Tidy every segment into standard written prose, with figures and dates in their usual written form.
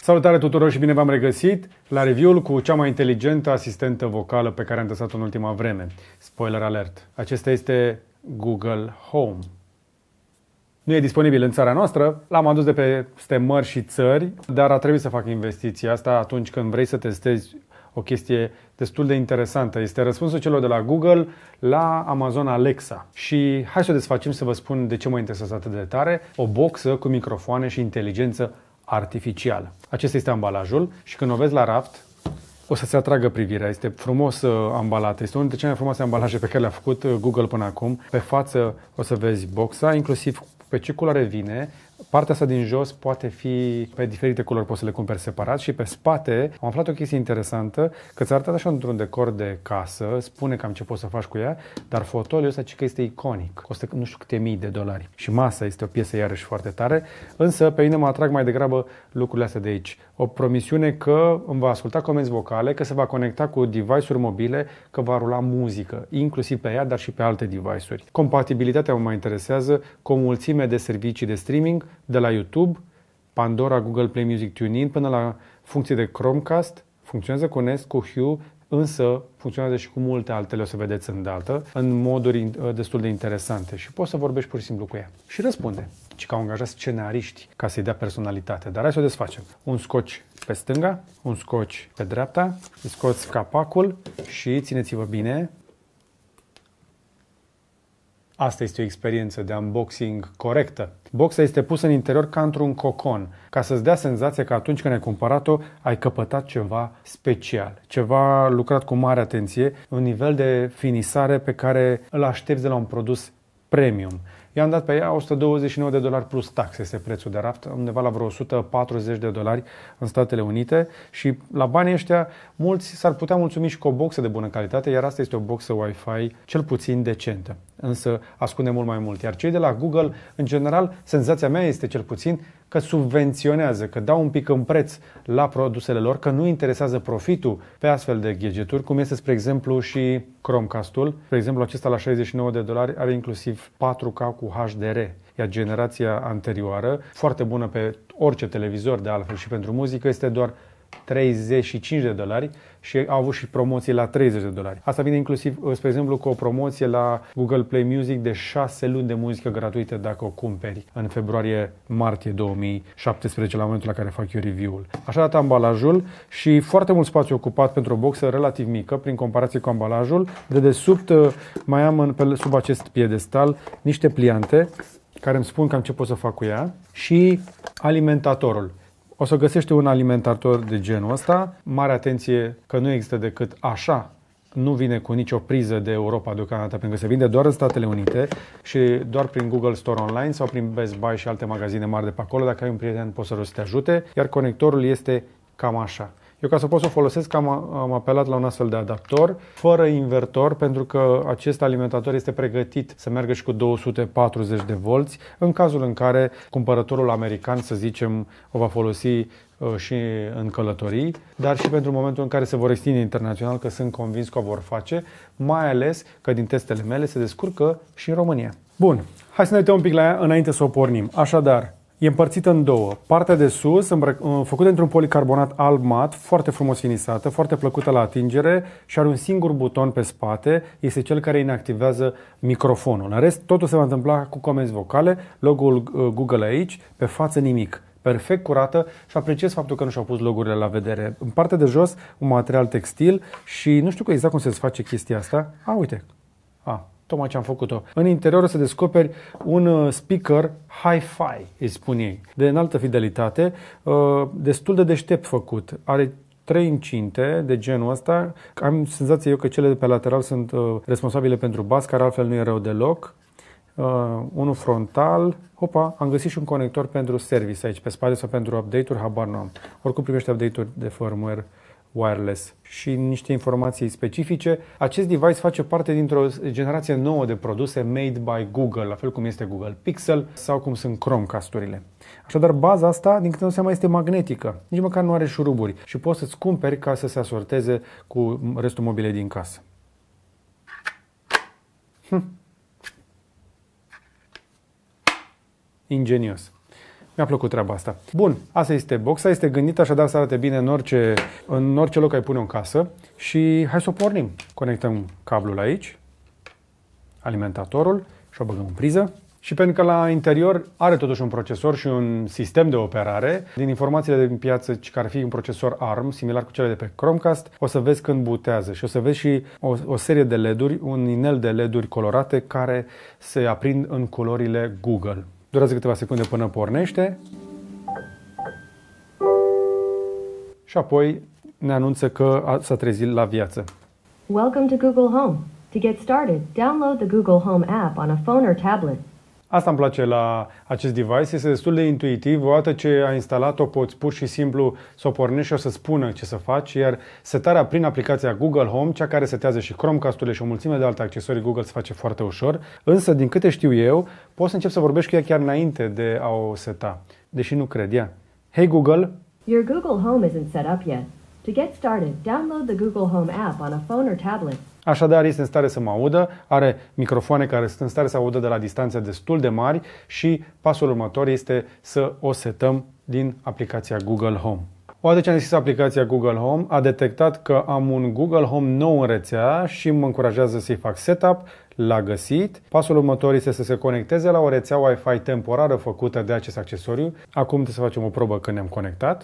Salutare tuturor și bine v-am regăsit la review-ul cu cea mai inteligentă asistentă vocală pe care am testat-o în ultima vreme. Spoiler alert! Acesta este Google Home. Nu e disponibil în țara noastră, l-am adus de peste mări și țări, dar a trebuit să fac investiția asta atunci când vrei să testezi o chestie destul de interesantă. Este răspunsul celor de la Google la Amazon Alexa. Și hai să o desfacem să vă spun de ce mă interesează atât de tare. O boxă cu microfoane și inteligență artificială. Acesta este ambalajul și când o vezi la raft, o să-ți atragă privirea. Este frumos ambalat. Este unul dintre cele mai frumoase ambalaje pe care le-a făcut Google până acum. Pe față o să vezi boxa, inclusiv pe ce culoare vine. Partea asta din jos poate fi pe diferite culori, poți să le cumperi separat și pe spate am aflat o chestie interesantă, că ți-a arătat așa într-un decor de casă, spune cam ce poți să faci cu ea, dar fotoliul ăsta că este iconic, costă nu știu câte mii de dolari și masa este o piesă iarăși foarte tare, însă pe mine mă atrag mai degrabă lucrurile astea de aici. O promisiune că îmi va asculta comenzi vocale, că se va conecta cu device-uri mobile, că va rula muzică, inclusiv pe ea, dar și pe alte device-uri. Compatibilitatea mă mai interesează cu o mulțime de servicii de streaming, de la YouTube, Pandora, Google Play Music, TuneIn, până la funcție de Chromecast, funcționează cu Nest, cu Hue, însă funcționează și cu multe altele, o să vedeți îndată, în moduri destul de interesante și poți să vorbești pur și simplu cu ea. Și răspunde, ci că au angajat scenariști ca să-i dea personalitate, dar hai să o desfacem. Un scotch pe stânga, un scotch pe dreapta, scoți capacul și țineți-vă bine. Asta este o experiență de unboxing corectă. Boxa este pusă în interior ca într-un cocon, ca să-ți dea senzația că atunci când ai cumpărat-o, ai căpătat ceva special, ceva lucrat cu mare atenție, un nivel de finisare pe care îl aștepți de la un produs premium. I-am dat pe ea $129 plus taxe, este prețul de raft, undeva la vreo $140 în Statele Unite și la banii ăștia mulți s-ar putea mulțumi și cu o boxă de bună calitate, iar asta este o boxă Wi-Fi cel puțin decentă, însă ascunde mult mai mult. Iar cei de la Google, în general, senzația mea este cel puțin că subvenționează, că dau un pic în preț la produsele lor, că nu interesează profitul pe astfel de gadgeturi, cum este, spre exemplu, și Chromecast-ul. Spre exemplu, acesta la $69 are inclusiv 4K cu HDR, iar generația anterioară, foarte bună pe orice televizor, de altfel și pentru muzică, este doar $35 și au avut și promoții la $30. Asta vine inclusiv, spre exemplu, cu o promoție la Google Play Music de 6 luni de muzică gratuită dacă o cumperi în februarie-martie 2017, la momentul la care fac eu review-ul. Așa arată ambalajul și foarte mult spațiu ocupat pentru o boxă relativ mică, prin comparație cu ambalajul. De desubt mai am sub acest piedestal niște pliante care îmi spun cam ce pot să fac cu ea și alimentatorul. O să găsește un alimentator de genul ăsta. Mare atenție că nu există decât așa. Nu vine cu nicio priză de Europa deocamdată, pentru că se vinde doar în Statele Unite și doar prin Google Store Online sau prin Best Buy și alte magazine mari de pe acolo. Dacă ai un prieten, poți să te ajute. Iar conectorul este cam așa. Eu, ca să pot să o folosesc, am apelat la un astfel de adaptor, fără invertor, pentru că acest alimentator este pregătit să meargă și cu 240 de volți, în cazul în care cumpărătorul american, să zicem, o va folosi și în călătorii, dar și pentru momentul în care se vor extinde internațional, că sunt convins că o vor face, mai ales că din testele mele se descurcă și în România. Bun, hai să ne uităm un pic la ea înainte să o pornim. Așadar, e împărțită în două. Partea de sus, făcută într-un policarbonat alb mat, foarte frumos finisată, foarte plăcută la atingere și are un singur buton pe spate, este cel care inactivează microfonul. În rest, totul se va întâmpla cu comenzi vocale, logo-ul Google aici, pe față nimic. Perfect curată și apreciez faptul că nu și-au pus logurile la vedere. În partea de jos, un material textil și nu știu exact cum se face chestia asta. Uite. Tocmai ce am făcut-o. În interior o să descoperi un speaker hi-fi, îi spun ei, de înaltă fidelitate, destul de deștept făcut. Are 3 încinte de genul ăsta. Am senzația eu că cele de pe lateral sunt responsabile pentru bas, care altfel nu e rău deloc. Unul frontal. Hopa, am găsit și un conector pentru service aici, pe spate sau pentru update-uri, habar nu am. Oricum primește update-uri de firmware wireless și niște informații specifice. Acest device face parte dintr-o generație nouă de produse made by Google, la fel cum este Google Pixel sau cum sunt Chromecast-urile. Așadar, baza asta, din câte îmi seama, este magnetică. Nici măcar nu are șuruburi și poți să-ți cumperi ca să se asorteze cu restul mobilei din casă. Ingenios. Mi-a plăcut treaba asta. Bun, asta este boxa, este gândită așadar să arate bine în orice loc ai pune-o în casă și hai să o pornim. Conectăm cablul aici, alimentatorul și o băgăm în priză. Și pentru că la interior are totuși un procesor și un sistem de operare, din informațiile din piață, care ar fi un procesor ARM, similar cu cele de pe Chromecast, o să vezi când butează și o să vezi și o serie de LED-uri, un inel de LED-uri colorate care se aprind în culorile Google. Durează câteva secunde până pornește și apoi ne anunță că s-a trezit la viață. Welcome to Google Home. To get started, download the Google Home app on a phone or tablet. Asta îmi place la acest device, este destul de intuitiv, odată ce ai instalat-o poți pur și simplu să o pornești și o să spună ce să faci, iar setarea prin aplicația Google Home, cea care setează și Chromecast-urile și o mulțime de alte accesorii Google, se face foarte ușor, însă din câte știu eu, poți să începi să vorbești cu ea chiar înainte de a o seta, deși nu cred ea. Hey Google! Your Google Home isn't set up yet. To get started, download the Google Home app on a phone or tablet. Așadar, este în stare să mă audă, are microfoane care sunt în stare să audă de la distanțe destul de mari și pasul următor este să o setăm din aplicația Google Home. Odată ce am deschis aplicația Google Home, a detectat că am un Google Home nou în rețea și mă încurajează să-i fac setup, l-a găsit. Pasul următor este să se conecteze la o rețea Wi-Fi temporară făcută de acest accesoriu. Acum trebuie să facem o probă când ne-am conectat.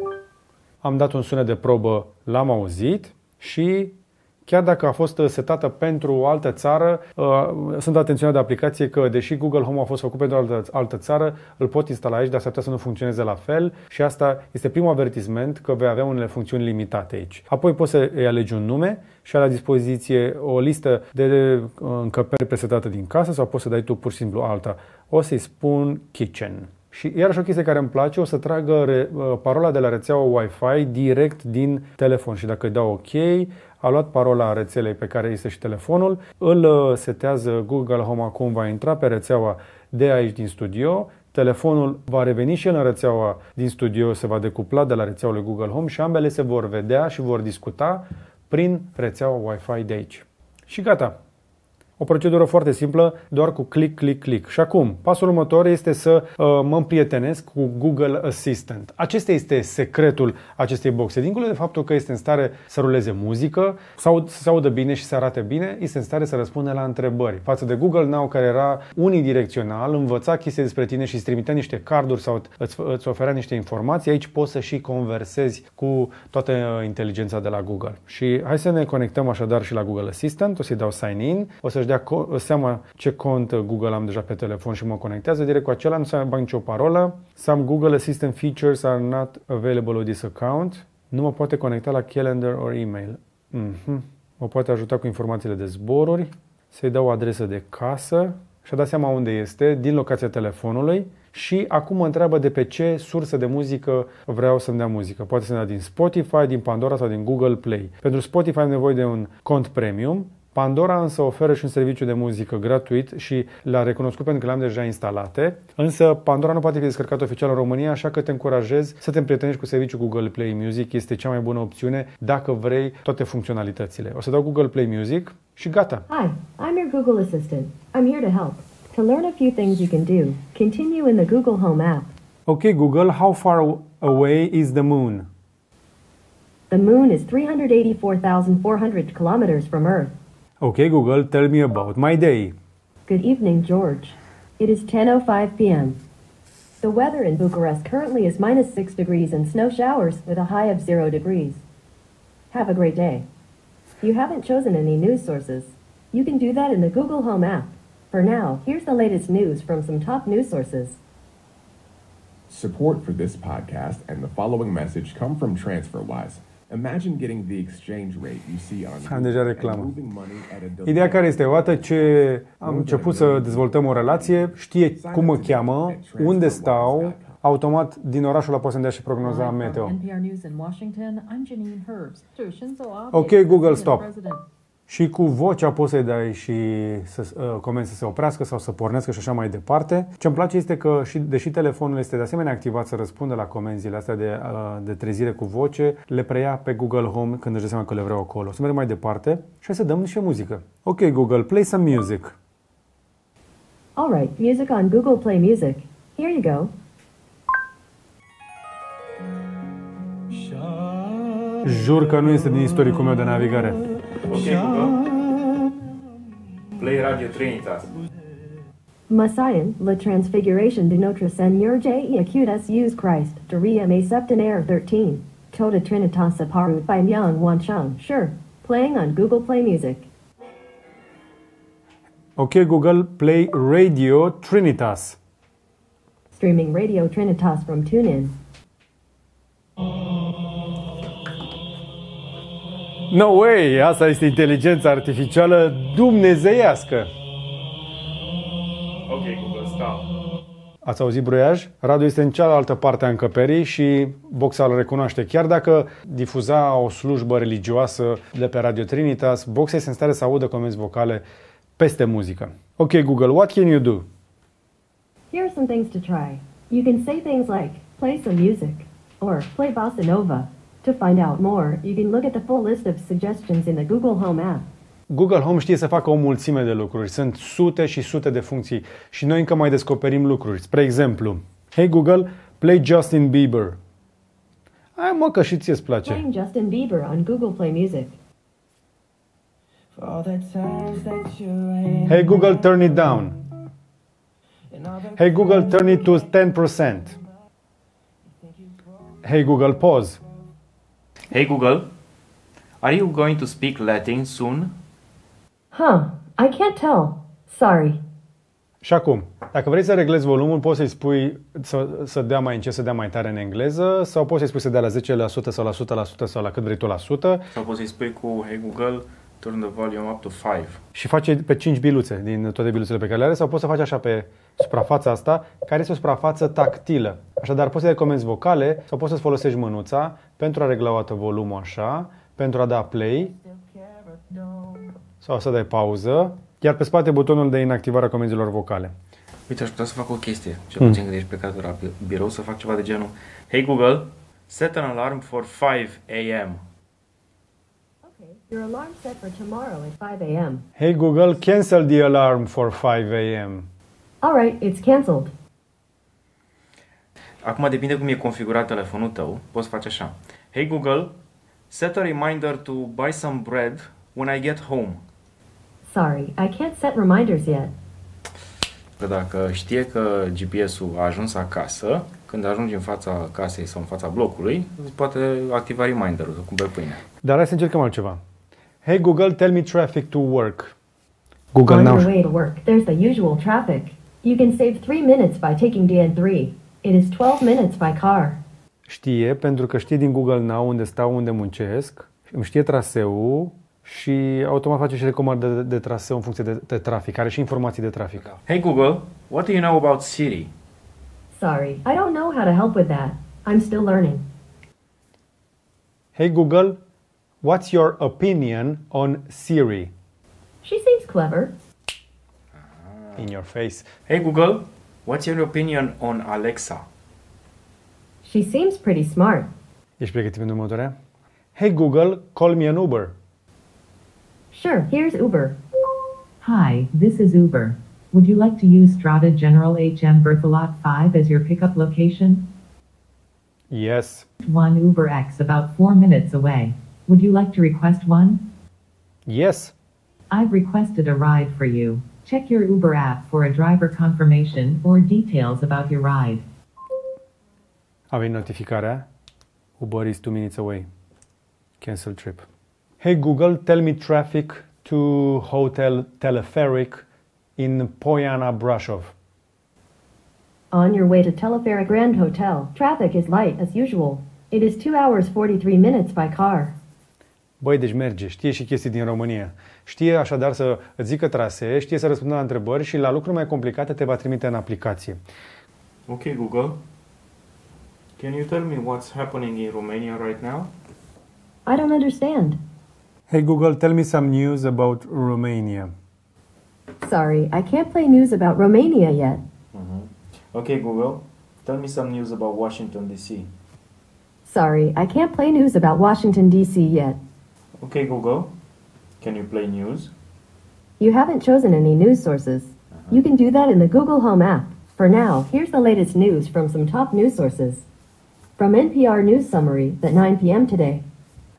Am dat un sunet de probă, l-am auzit și chiar dacă a fost setată pentru o altă țară, sunt atenționat de aplicație că, deși Google Home a fost făcut pentru o altă țară, îl pot instala aici, dar s-ar putea să nu funcționeze la fel și asta este primul avertisment că vei avea unele funcțiuni limitate aici. Apoi poți să îi alegi un nume și ai la dispoziție o listă de încăperi presetate din casă sau poți să dai tu pur și simplu alta. O să-i spun Kitchen. Și iarăși o chestie care îmi place, o să tragă parola de la rețeaua Wi-Fi direct din telefon și dacă îi dau OK, a luat parola rețelei pe care este și telefonul, îl setează Google Home, acum va intra pe rețeaua de aici din studio, telefonul va reveni și el în rețeaua din studio, se va decupla de la rețeaua lui Google Home și ambele se vor vedea și vor discuta prin rețeaua Wi-Fi de aici. Și gata! O procedură foarte simplă, doar cu click, click, click. Și acum, pasul următor este să mă împrietenesc cu Google Assistant. Acesta este secretul acestei boxe. Dincolo de faptul că este în stare să ruleze muzică, să se audă bine și să arate bine, este în stare să răspunde la întrebări. Față de Google Now, care era unidirecțional, învăța chestii despre tine și îți trimitea niște carduri sau îți oferea niște informații, aici poți să și conversezi cu toată inteligența de la Google. Și hai să ne conectăm așadar și la Google Assistant, o să-i dau sign in, o să-și dea seama ce cont Google am deja pe telefon și mă conectează direct cu acela, nu să bag nicio parolă. Some Google Assistant features are not available with this account. Nu mă poate conecta la calendar or email. Mă poate ajuta cu informațiile de zboruri, să-i dau o adresă de casă și a dat seama unde este, din locația telefonului și acum mă întreabă de pe ce sursă de muzică vreau să-mi dea muzică. Poate să-mi dea din Spotify, din Pandora sau din Google Play. Pentru Spotify am nevoie de un cont premium. Pandora însă oferă și un serviciu de muzică gratuit și l-a recunoscut pentru că le-am deja instalate, însă Pandora nu poate fi descărcat oficial în România, așa că te încurajez să te împrietenești cu serviciul Google Play Music, este cea mai bună opțiune dacă vrei toate funcționalitățile. O să dau Google Play Music și gata! Hi, I'm your Google Assistant. I'm here to help. To learn a few things you can do, continue in the Google Home app. Okay, Google, how far away is the moon? The moon is 384,400 kilometers from Earth. Okay, Google, tell me about my day. Good evening, George. It is 10:05 p.m. The weather in Bucharest currently is -6 degrees and snow showers with a high of 0 degrees. Have a great day. You haven't chosen any news sources. You can do that in the Google Home app. For now, here's the latest news from some top news sources. Support for this podcast and the following message come from TransferWise. Imagine getting the exchange rate you see on Am deja reclamă. Ideea care este, odată ce am început să dezvoltăm o relație, știe cum mă cheamă, unde stau, automat din orașul ăla poate să-mi dea și prognoza meteo. Ok, Google, stop. Și cu vocea poți să-i dai și comenzi să se oprească sau să pornească și așa mai departe. Ce îmi place este că, deși telefonul este de asemenea activat să răspundă la comenzile astea de trezire cu voce, le preia pe Google Home când își dă seama că le vreau acolo. Să mergem mai departe și să dăm și muzică. Ok, Google, play some music. All right, music on Google Play Music. Here you go. Jur că nu este din istoricul meu de navigare. Ok, Google. Play Radio Trinitas. Messian, la transfiguration de notre Seigneur J. Acutus use Christ, Doria May Septenaire 13. Toda Trinitas apparut by Myung Wan Chung. Sure. Playing on Google Play Music. Ok, Google, play Radio Trinitas. Streaming Radio Trinitas from TuneIn. No way! Asta este inteligența artificială dumnezeiască. Ok, Google, stop. Ați auzit bruiaj? Radu este în cealaltă parte a încăperii și Boxa îl recunoaște. Chiar dacă difuza o slujbă religioasă de pe Radio Trinitas, Boxa este în stare să audă comenzi vocale peste muzică. Ok, Google, what can you do? Here are some things to try. You can say things like, play some music, or play bossa nova. To find out more, you can look at the full list of suggestions in the Google Home app. Google Home știe să facă o mulțime de lucruri. Sunt sute și sute de funcții și noi încă mai descoperim lucruri. Spre exemplu, hey Google, play Justin Bieber. Hai mă, că și ție îți place. Playing Justin Bieber on Google Play Music. Hey Google, turn it down. Hey Google, turn it to 10%. Hey Google, pause. Hey, Google. Are you going to speak Latin soon? Huh, I can't tell. Sorry. Și acum, dacă vrei să reglezi volumul, poți să-i spui să dea mai încet, să dea mai tare în engleză, sau poți să-i spui să dea la 10% sau la 100% sau la cât vrei tu la 100. Sau poți să-i spui cu Hey, Google, turn the volume up to 5. Și face pe 5 biluțe din toate biluțele pe care le are, sau poți să faci așa pe suprafața asta, care este o suprafață tactilă. Așadar, poți să dai comenzi vocale sau poți să-ți folosești mânuța pentru a regla o dată volumul așa, pentru a da play sau să dai pauză, iar pe spate butonul de inactivare a comenzilor vocale. Uite, aș putea să fac o chestie, cel puțin când ești plecat de la birou, să fac ceva de genul Hey, Google, set an alarm for 5 a.m. Okay, your alarm set for tomorrow at 5 a.m. Hey Google, cancel the alarm for 5 a.m. Alright, it's cancelled. Acum depinde cum e configurat telefonul tău, poți face așa. Hey, Google, set a reminder to buy some bread when I get home. Sorry, I can't set reminders yet. Că dacă știe că GPS-ul a ajuns acasă, când ajungi în fața casei sau în fața blocului, îți poate activa reminder-ul să cumperi pâine. Dar hai să încercăm altceva. Hey Google, tell me traffic to work. Google On now. your way to work, there's the usual traffic. You can save 3 minutes by taking DN3. It is 12 minutes by car. Știe, pentru că știe din Google Now unde stau, unde muncesc, îmi știe traseul și automat face și recomandă de traseu în funcție de trafic. Are și informații de trafic. Hey, Google, what do you know about Siri? Sorry, I don't know how to help with that. I'm still learning. Hey Google, what's your opinion on Siri? She seems clever. In your face. Hey, Google, what's your opinion on Alexa? She seems pretty smart. Ești pregătit pentru următoarea? Hey Google, call me an Uber. Sure, here's Uber. Hi, this is Uber. Would you like to use Strada General HM Berthelot 5 as your pickup location? Yes. One Uber X about 4 minutes away. Would you like to request one? Yes. I've requested a ride for you. Check your Uber app for a driver confirmation or details about your ride. A venit notificarea. Uber is 2 minutes away. Cancel trip. Hey Google, tell me traffic to Hotel Teleferic in Poiana, Brașov. On your way to Teleferic Grand Hotel, traffic is light as usual. It is 2 hours 43 minutes by car. Băi, deci merge, știe și chestii din România. Știe așadar să îți zică trasee, știe să răspundă la întrebări și la lucruri mai complicate te va trimite în aplicație. Ok, Google, can you tell me what's happening in Romania right now? I don't understand. Hey Google, tell me some news about Romania. Sorry, I can't play news about Romania yet. Ok, Google, tell me some news about Washington, D.C. Sorry, I can't play news about Washington, D.C. yet. Ok, Google, can you play news? You haven't chosen any news sources. You can do that in the Google Home app. For now, here's the latest news from some top news sources. From NPR News Summary at 9 p.m. today.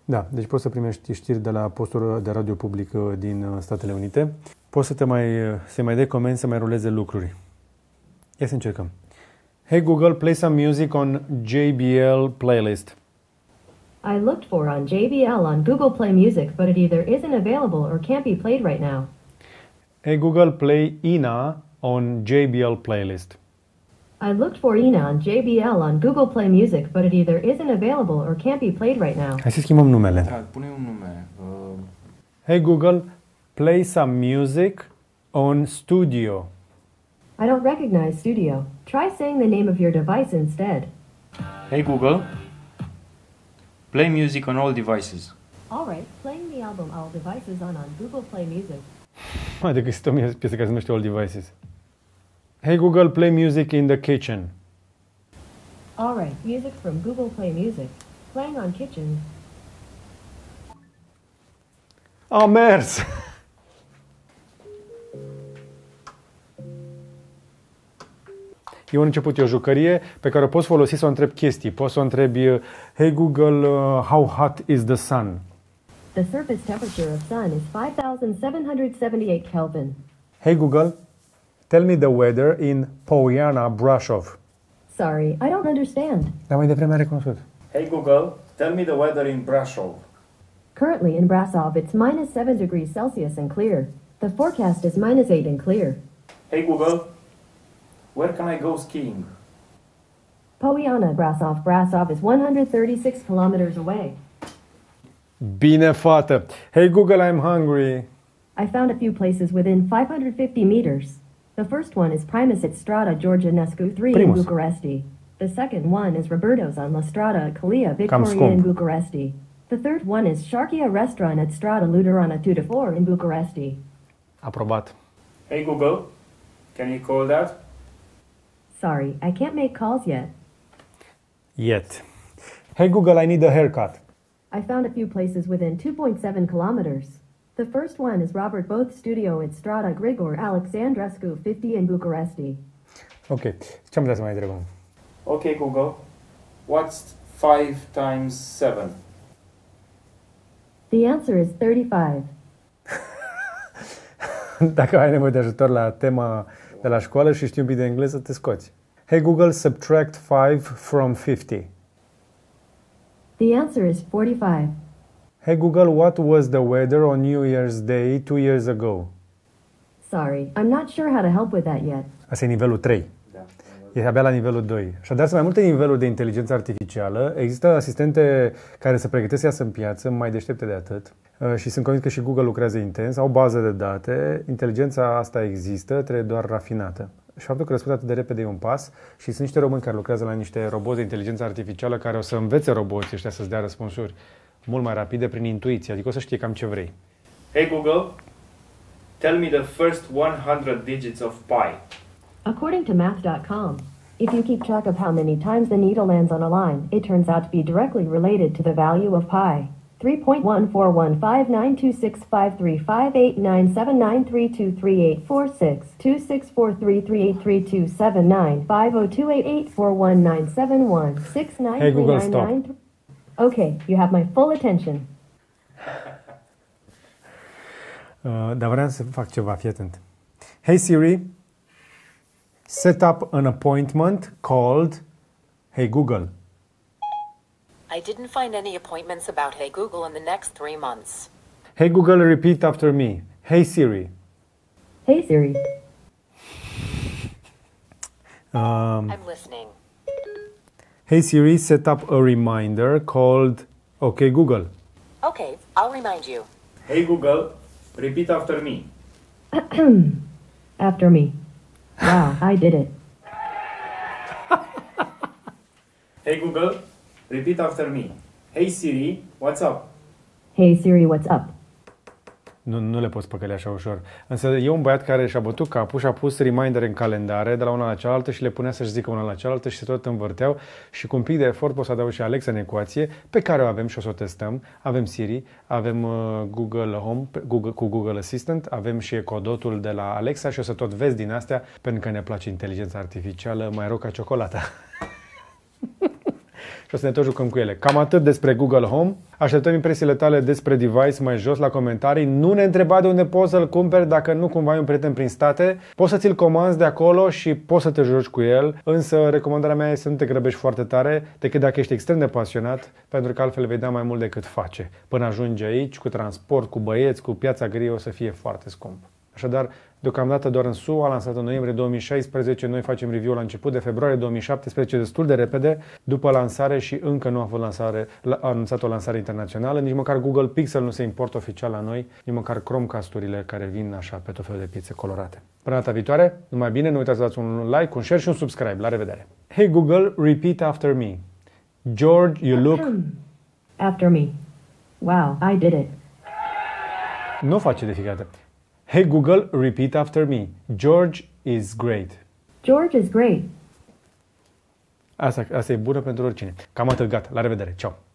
Da, deci poți să primești știri de la postul de radio public din Statele Unite. Poți să mai dai comenzi, să mai ruleze lucruri. Ia să încercăm. Hey Google, play some music on JBL playlist. I looked for on JBL on Google Play Music, but it either isn't available or can't be played right now. Hey Google, play Ina on JBL playlist. I looked for Ina on JBL on Google Play Music, but it either isn't available or can't be played right now. Hai să schimbăm numele. Da, pune un nume. Hey Google, play some music on Studio. I don't recognize Studio. Try saying the name of your device instead. Hey Google, play music on all devices. All right, playing the album All Devices on Google Play Music. Mai de găsit o piesă care se numește All Devices. Hey Google, play music in the kitchen. All right, music from Google Play Music. Playing on Kitchen. A mers! E un început, e o jucărie pe care o poți folosi să o întrebi chestii. Poți să o întrebi, hey Google, how hot is the sun? The surface temperature of Sun is 5,778 Kelvin. Hey Google, tell me the weather in Poiana, Brasov. Sorry, I don't understand. Dar mai devreme a recunoscut. Hey Google, tell me the weather in Brasov. Currently in Brasov, it's minus 7 degrees Celsius and clear. The forecast is minus 8 and clear. Hey Google, where can I go skiing? Poiana, Brasov. Brasov is 136 kilometers away. Bine, fată! Hey Google, I'm hungry. I found a few places within 550 meters. The first one is Primus at Strada Georgianescu 3 Primus. in Bucharesti. The second one is Roberto's on La Strada Calia Cam Victoria in scump. Bucharesti. The third one is Sharkia Restaurant at Strada Luterana 2 to 4 in Bucharesti. Aprobat. Hey Google, can you call that? Sorry, I can't make calls yet. Yet. Hey Google, I need a haircut. I found a few places within 2.7 kilometers. The first one is Robert Both Studio at Strada Grigor Alexandrescu 50 in Bucharesti. Ok. Ce am vrea să mai întrebăm? Okay Google, what's 5 times 7? The answer is 35. Dacă ai nevoie de ajutor la tema de la școală și știi un pic de engleză, te scoți. Hey Google, subtract 5 from 50. The answer is 45. Hey Google, what was the weather on New Year's Day 2 years ago? Sorry, I'm not sure how to help with that yet. Asta e nivelul 3. Da. E abia la nivelul 2. Așadar, sunt mai multe niveluri de inteligență artificială. Există asistente care se pregătesc să iasă în piață, mai deștepte de atât. Și sunt convins că și Google lucrează intens, au bază de date. Inteligența asta există, trebuie doar rafinată. Și faptul că răspunde atât de repede e un pas și sunt niște români care lucrează la niște roboți de inteligență artificială care o să învețe roboții ăștia să-ți dea răspunsuri mult mai rapide prin intuiție, adică o să știe cam ce vrei. Hey Google, tell me the first 100 digits of pi. According to math.com, if you keep track of how many times the needle lands on a line, it turns out to be directly related to the value of pi. 3.141592653589793238479502884197169399. Hey Google, stop. Okay, you have my full attention. Dar vreau să fac ceva, fii atent. Hey Siri, set up an appointment called Hey Google. I didn't find any appointments about Hey Google in the next 3 months. Hey Google, repeat after me. Hey Siri. Hey Siri. I'm listening. Hey Siri, set up a reminder called OK Google. Okay, I'll remind you. Hey Google, repeat after me. After me. Wow, I did it. Hey Google, repeat after me. Hey Siri, what's up? Hey Siri, what's up? Nu le poți păcăli așa ușor. Însă e un băiat care și-a bătut capul și a pus remindere în calendare de la una la cealaltă și le punea să-și zică una la cealaltă și se tot învârteau și cu un pic de efort poți să adaugi și Alexa în ecuație, pe care o avem și o să o testăm. Avem Siri, avem Google Home cu Google Assistant, avem și ecodotul de la Alexa și o să tot vezi din astea pentru că ne place inteligența artificială mai rău ca ciocolata. și o să ne tot jucăm cu ele. Cam atât despre Google Home. Așteptăm impresiile tale despre device mai jos la comentarii. Nu ne întreba de unde poți să-l cumperi dacă nu cumva ai un prieten prin state. Poți să ți-l comanzi de acolo și poți să te joci cu el, însă recomandarea mea este să nu te grăbești foarte tare, decât dacă ești extrem de pasionat, pentru că altfel vei da mai mult decât face. Până ajungi aici, cu transport, cu băieți, cu piața gri, o să fie foarte scump. Așadar, deocamdată doar în SUA, lansat în noiembrie 2016, noi facem review-ul la început de februarie 2017, destul de repede, după lansare și încă nu a fost anunțat o lansare internațională, nici măcar Google Pixel nu se importă oficial la noi, nici măcar Chromecast-urile care vin așa pe tot felul de piețe colorate. Până data viitoare, numai bine, nu uitați să dați un like, un share și un subscribe. La revedere! Hey Google, repeat after me. George, you look... After me. Wow, I did it. Nu face de fiecare dată. Hey Google, repeat after me. George is great. George is great. Asta e bună pentru oricine. Cam atât, gata. La revedere. Ciao.